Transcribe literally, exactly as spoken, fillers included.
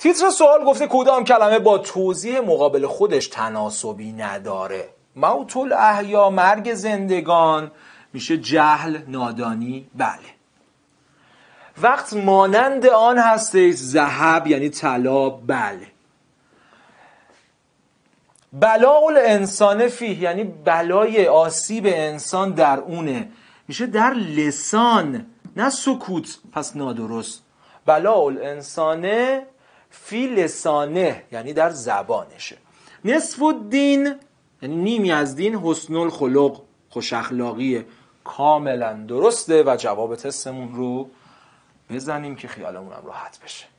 تیتر سوال گفته کدام کلمه با توضیح مقابل خودش تناسبی نداره؟ موت الاحیا، مرگ زندگان، میشه جهل، نادانی. بله. وقت مانند آن هستش، ذهب یعنی طلا. بله. بلاء الانسان فیه یعنی بلای آسیب انسان در اونه، میشه در لسان نه سکوت، پس نادرست. بلاء الانسان فی لسانه یعنی در زبانشه. نصف الدین یعنی نیمی از دین، حسن الخلق خوش اخلاقیه. کاملا درسته و جواب تستمون رو بزنیم که خیالمون هم راحت بشه.